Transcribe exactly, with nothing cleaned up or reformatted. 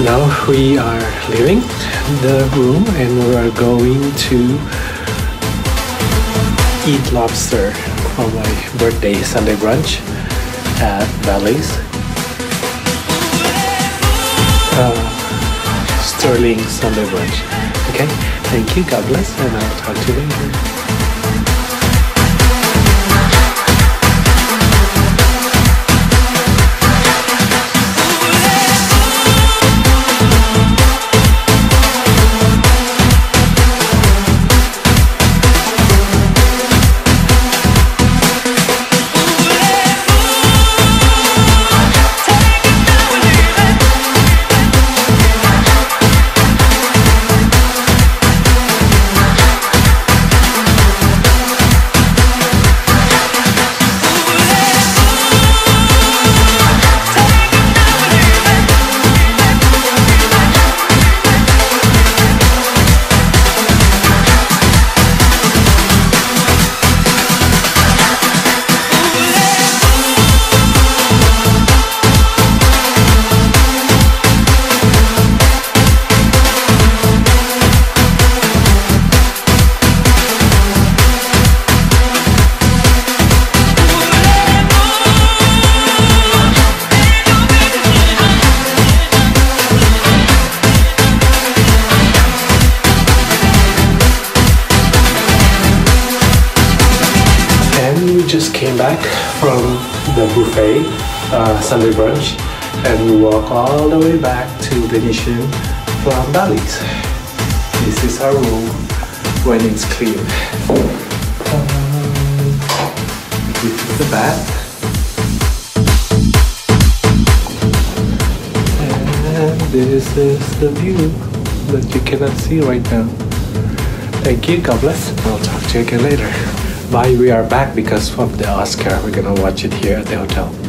now we are leaving the room and we are going to eat lobster for my birthday Sunday brunch at Bally's. Uh, Sterling Sunday brunch. Okay, thank you, God bless, and I'll talk to you later. Just came back from the buffet uh, Sunday brunch and we walk all the way back to Venetian from Bally's. This is our room when it's clean. Um, this is the bath. And this is the view that you cannot see right now. Thank you, God bless. I'll talk to you again later. Bye, we are back because of the Oscar. We're gonna watch it here at the hotel.